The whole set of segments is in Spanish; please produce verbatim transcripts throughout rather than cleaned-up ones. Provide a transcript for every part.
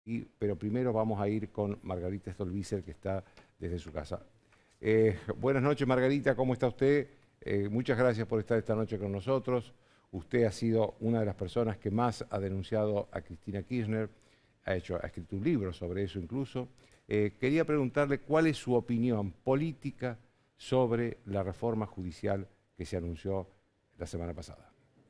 Y, pero primero vamos a ir con Margarita Stolbizer, que está desde su casa. Eh, buenas noches, Margarita, ¿cómo está usted? Eh, muchas gracias por estar esta noche con nosotros. Usted ha sido una de las personas que más ha denunciado a Cristina Kirchner, ha, hecho, ha escrito un libro sobre eso incluso. Eh, quería preguntarle cuál es su opinión política sobre la reforma judicial que se anunció la semana pasada.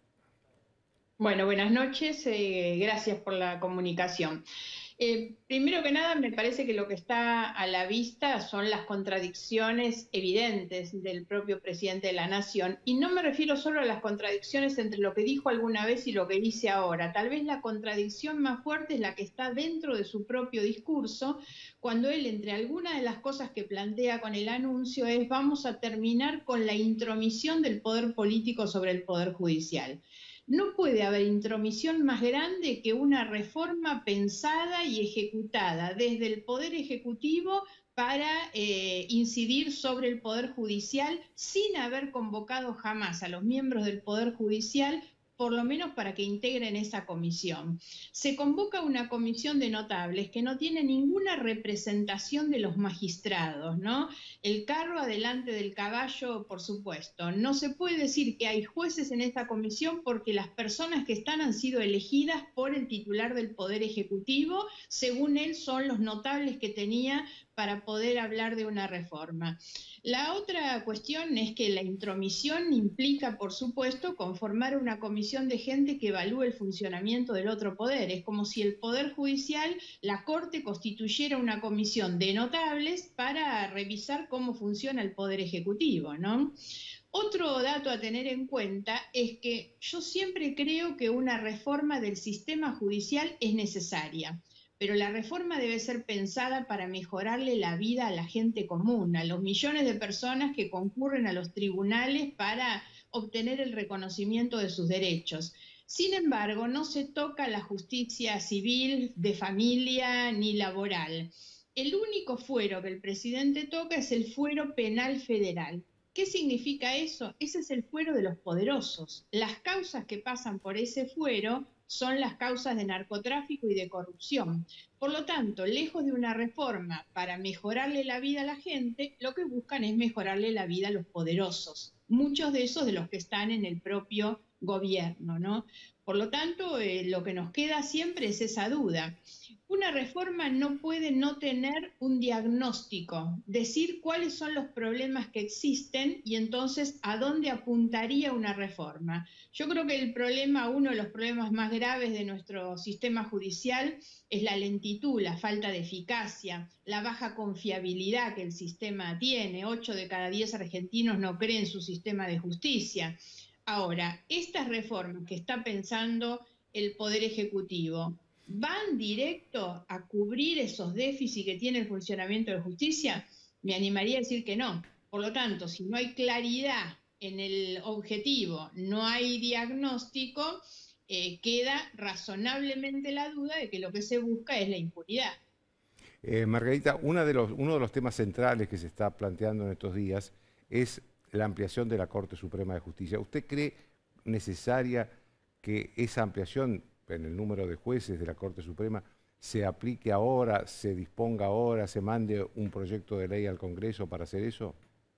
Bueno, buenas noches, eh, gracias por la comunicación. Eh, primero que nada, me parece que lo que está a la vista son las contradicciones evidentes del propio presidente de la Nación, y no me refiero solo a las contradicciones entre lo que dijo alguna vez y lo que dice ahora. Tal vez la contradicción más fuerte es la que está dentro de su propio discurso, cuando él, entre algunas de las cosas que plantea con el anuncio, es: vamos a terminar con la intromisión del poder político sobre el poder judicial. No puede haber intromisión más grande que una reforma pensada y ejecutada desde el Poder Ejecutivo para eh, incidir sobre el Poder Judicial, sin haber convocado jamás a los miembros del Poder Judicial, por lo menos para que integren esa comisión. Se convoca una comisión de notables que no tiene ninguna representación de los magistrados, ¿no? El carro adelante del caballo, por supuesto. No se puede decir que hay jueces en esta comisión porque las personas que están han sido elegidas por el titular del Poder Ejecutivo. Según él, son los notables que tenía para poder hablar de una reforma. La otra cuestión es que la intromisión implica, por supuesto, conformar una comisión de gente que evalúe el funcionamiento del otro poder. Es como si el Poder Judicial, la Corte, constituyera una comisión de notables para revisar cómo funciona el Poder Ejecutivo, ¿no? Otro dato a tener en cuenta es que yo siempre creo que una reforma del sistema judicial es necesaria, pero la reforma debe ser pensada para mejorarle la vida a la gente común, a los millones de personas que concurren a los tribunales para obtener el reconocimiento de sus derechos. Sin embargo, no se toca la justicia civil, de familia ni laboral. El único fuero que el presidente toca es el fuero penal federal. ¿Qué significa eso? Ese es el fuero de los poderosos. Las causas que pasan por ese fuero son las causas de narcotráfico y de corrupción. Por lo tanto, lejos de una reforma para mejorarle la vida a la gente, lo que buscan es mejorarle la vida a los poderosos, muchos de esos de los que están en el propio gobierno, ¿no? Por lo tanto, eh, lo que nos queda siempre es esa duda. Una reforma no puede no tener un diagnóstico, decir cuáles son los problemas que existen y entonces a dónde apuntaría una reforma. Yo creo que el problema, uno de los problemas más graves de nuestro sistema judicial es la lentitud, la falta de eficacia, la baja confiabilidad que el sistema tiene. Ocho de cada diez argentinos no creen su sistema de justicia. Ahora, estas reformas que está pensando el Poder Ejecutivo, ¿van directo a cubrir esos déficits que tiene el funcionamiento de la justicia? Me animaría a decir que no. Por lo tanto, si no hay claridad en el objetivo, no hay diagnóstico, eh, queda razonablemente la duda de que lo que se busca es la impunidad. Eh, Margarita, una de los, uno de los temas centrales que se está planteando en estos días es la ampliación de la Corte Suprema de Justicia. ¿Usted cree necesaria que esa ampliación en el número de jueces de la Corte Suprema se aplique ahora, se disponga ahora, se mande un proyecto de ley al Congreso para hacer eso?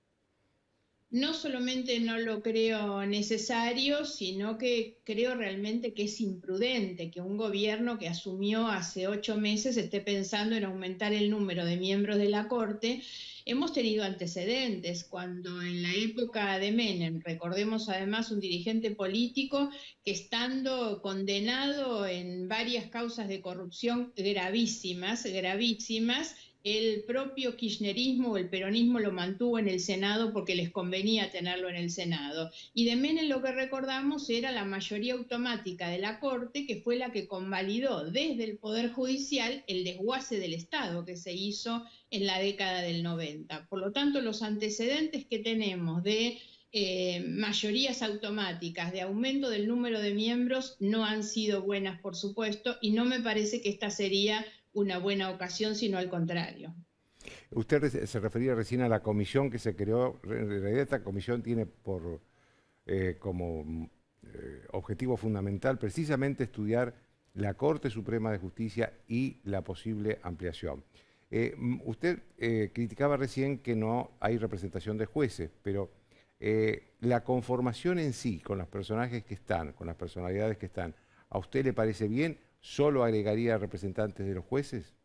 No solamente no lo creo necesario, sino que creo realmente que es imprudente que un gobierno que asumió hace ocho meses esté pensando en aumentar el número de miembros de la Corte. Hemos tenido antecedentes cuando en la época de Menem, recordemos además un dirigente político que, estando condenado en varias causas de corrupción gravísimas, gravísimas, el propio kirchnerismo o el peronismo lo mantuvo en el Senado porque les convenía tenerlo en el Senado. Y de Menem lo que recordamos era la mayoría automática de la Corte, que fue la que convalidó desde el Poder Judicial el desguace del Estado que se hizo en la década del noventa. Por lo tanto, los antecedentes que tenemos de eh, mayorías automáticas, de aumento del número de miembros, no han sido buenas, por supuesto, y no me parece que esta sería una buena ocasión, sino al contrario. Usted se refería recién a la comisión que se creó. En realidad esta comisión tiene por, eh, como eh, objetivo fundamental precisamente estudiar la Corte Suprema de Justicia y la posible ampliación. Eh, usted eh, criticaba recién que no hay representación de jueces, pero eh, la conformación en sí, con los personajes que están, con las personalidades que están, ¿a usted le parece bien? ¿Solo agregaría representantes de los jueces?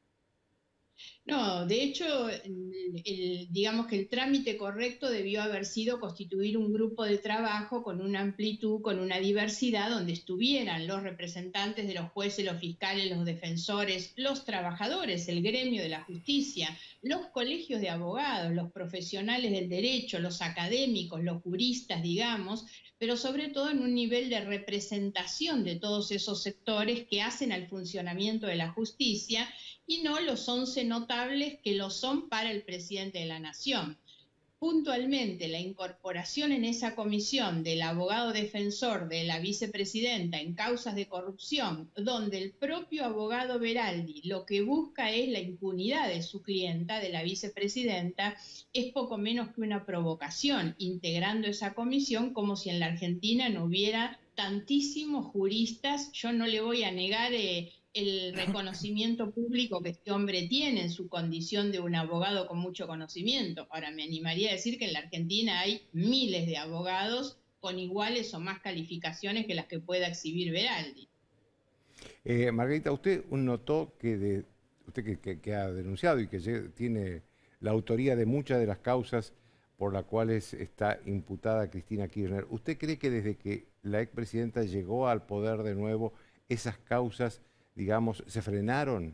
No, de hecho, el- el- digamos que el trámite correcto debió haber sido constituir un grupo de trabajo con una amplitud, con una diversidad, donde estuvieran los representantes de los jueces, los fiscales, los defensores, los trabajadores, el gremio de la justicia, los colegios de abogados, los profesionales del derecho, los académicos, los juristas, digamos, pero sobre todo en un nivel de representación de todos esos sectores que hacen al funcionamiento de la justicia y no los once notables que lo son para el presidente de la Nación. Puntualmente, la incorporación en esa comisión del abogado defensor de la vicepresidenta en causas de corrupción, donde el propio abogado Beraldi lo que busca es la impunidad de su clienta, de la vicepresidenta, es poco menos que una provocación, integrando esa comisión como si en la Argentina no hubiera tantísimos juristas. Yo no le voy a negar eh, el reconocimiento público que este hombre tiene en su condición de un abogado con mucho conocimiento. Ahora, me animaría a decir que en la Argentina hay miles de abogados con iguales o más calificaciones que las que pueda exhibir Beraldi. Eh, Margarita, usted notó que, de, usted que, que- que ha denunciado y que lle- tiene la autoría de muchas de las causas por las cuales está imputada Cristina Kirchner, ¿usted cree que desde que la expresidenta llegó al poder de nuevo, esas causas, digamos, se frenaron?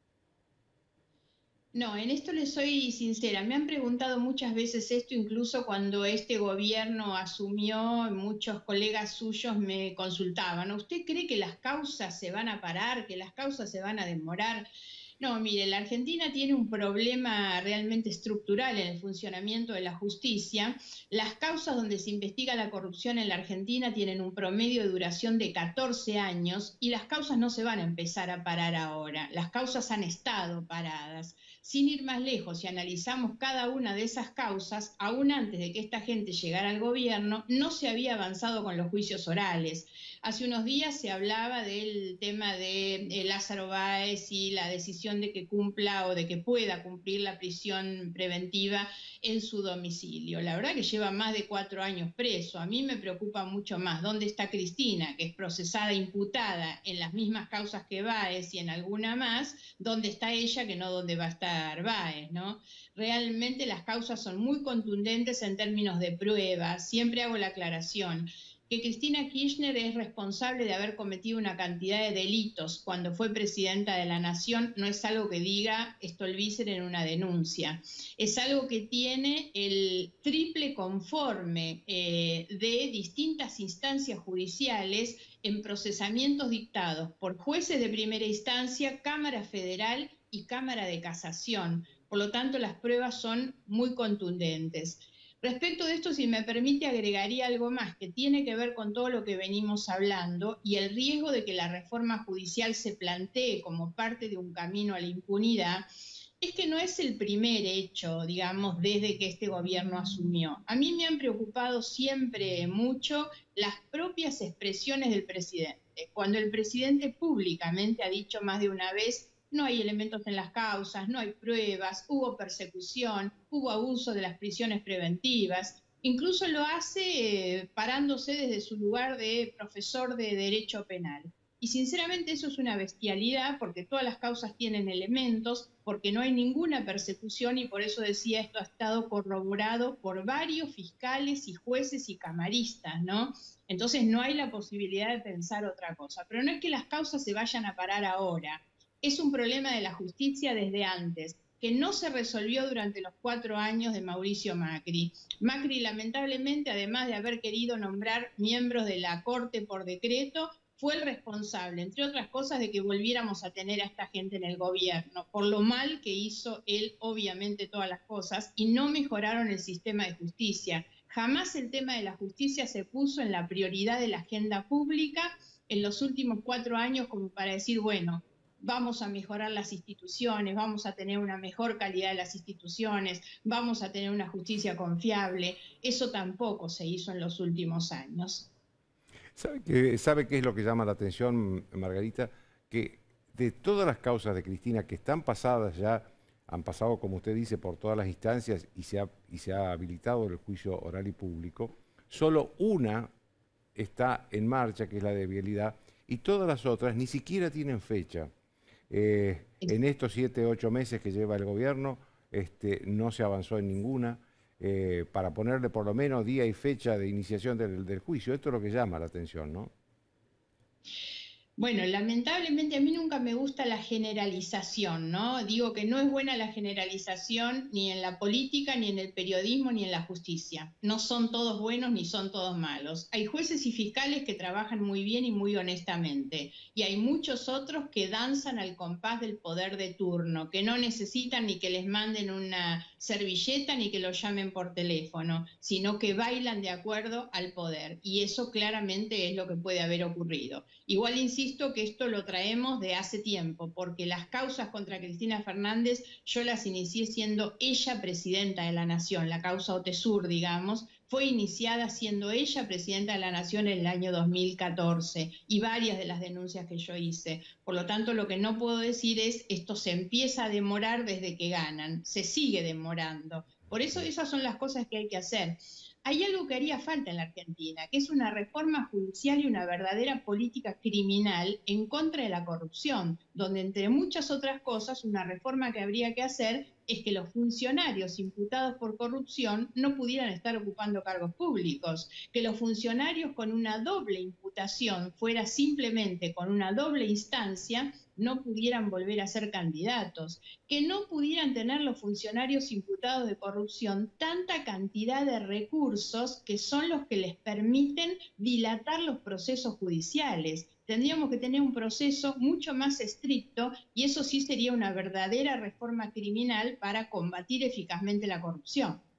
No, en esto le soy sincera. Me han preguntado muchas veces esto, incluso cuando este gobierno asumió, muchos colegas suyos me consultaban. ¿Usted cree que las causas se van a parar, que las causas se van a demorar? No, mire, la Argentina tiene un problema realmente estructural en el funcionamiento de la justicia. Las causas donde se investiga la corrupción en la Argentina tienen un promedio de duración de catorce años y las causas no se van a empezar a parar ahora. Las causas han estado paradas. Sin ir más lejos, si analizamos cada una de esas causas, aún antes de que esta gente llegara al gobierno, no se había avanzado con los juicios orales. Hace unos días se hablaba del tema de eh, Lázaro Báez y la decisión de que cumpla o de que pueda cumplir la prisión preventiva en su domicilio. La verdad que lleva más de cuatro años preso. A mí me preocupa mucho más dónde está Cristina, que es procesada, imputada en las mismas causas que Báez y en alguna más, dónde está ella, que no dónde va a estar Báez, ¿no? Realmente las causas son muy contundentes en términos de pruebas. Siempre hago la aclaración que Cristina Kirchner es responsable de haber cometido una cantidad de delitos cuando fue presidenta de la Nación, no es algo que diga Stolbizer en una denuncia. Es algo que tiene el triple conforme eh, de distintas instancias judiciales en procesamientos dictados por jueces de primera instancia, Cámara Federal y Cámara de Casación. Por lo tanto, las pruebas son muy contundentes. Respecto de esto, si me permite, agregaría algo más que tiene que ver con todo lo que venimos hablando y el riesgo de que la reforma judicial se plantee como parte de un camino a la impunidad. Es que no es el primer hecho, digamos, desde que este gobierno asumió. A mí me han preocupado siempre mucho las propias expresiones del presidente. Cuando el presidente públicamente ha dicho más de una vez: no hay elementos en las causas, no hay pruebas, hubo persecución, hubo abuso de las prisiones preventivas. Incluso lo hace eh, parándose desde su lugar de profesor de Derecho Penal. Y sinceramente eso es una bestialidad, porque todas las causas tienen elementos, porque no hay ninguna persecución, y por eso decía, esto ha estado corroborado por varios fiscales y jueces y camaristas, ¿no? Entonces no hay la posibilidad de pensar otra cosa. Pero no es que las causas se vayan a parar ahora. Es un problema de la justicia desde antes, que no se resolvió durante los cuatro años de Mauricio Macri. Macri, lamentablemente, además de haber querido nombrar miembros de la Corte por decreto, fue el responsable, entre otras cosas, de que volviéramos a tener a esta gente en el gobierno, por lo mal que hizo él, obviamente, todas las cosas, y no mejoraron el sistema de justicia. Jamás el tema de la justicia se puso en la prioridad de la agenda pública en los últimos cuatro años como para decir, bueno, vamos a mejorar las instituciones, vamos a tener una mejor calidad de las instituciones, vamos a tener una justicia confiable. Eso tampoco se hizo en los últimos años. ¿Sabe qué, sabe qué es lo que llama la atención, Margarita? Que de todas las causas de Cristina que están pasadas ya, han pasado, como usted dice, por todas las instancias y se ha, y se ha habilitado el juicio oral y público, solo una está en marcha, que es la de vialidad, y todas las otras ni siquiera tienen fecha. Eh, en estos siete, ocho meses que lleva el gobierno, este, no se avanzó en ninguna, eh, para ponerle por lo menos día y fecha de iniciación del, del juicio. Esto es lo que llama la atención, ¿no? Bueno, lamentablemente a mí nunca me gusta la generalización, ¿no? Digo que no es buena la generalización ni en la política, ni en el periodismo, ni en la justicia. No son todos buenos ni son todos malos. Hay jueces y fiscales que trabajan muy bien y muy honestamente, y hay muchos otros que danzan al compás del poder de turno, que no necesitan ni que les manden una servilleta ni que los llamen por teléfono, sino que bailan de acuerdo al poder. Y eso claramente es lo que puede haber ocurrido. Igual insisto que esto lo traemos de hace tiempo, porque las causas contra Cristina Fernández yo las inicié siendo ella presidenta de la Nación, la causa Otesur, digamos, fue iniciada siendo ella presidenta de la Nación en el año dos mil catorce y varias de las denuncias que yo hice. Por lo tanto, lo que no puedo decir es esto se empieza a demorar desde que ganan, se sigue demorando. Por eso esas son las cosas que hay que hacer. Hay algo que haría falta en la Argentina, que es una reforma judicial y una verdadera política criminal en contra de la corrupción, donde entre muchas otras cosas una reforma que habría que hacer es que los funcionarios imputados por corrupción no pudieran estar ocupando cargos públicos, que los funcionarios con una doble imputación fuera simplemente con una doble instancia no pudieran volver a ser candidatos, que no pudieran tener los funcionarios imputados de corrupción tanta cantidad de recursos que son los que les permiten dilatar los procesos judiciales. Tendríamos que tener un proceso mucho más estricto y eso sí sería una verdadera reforma criminal para combatir eficazmente la corrupción.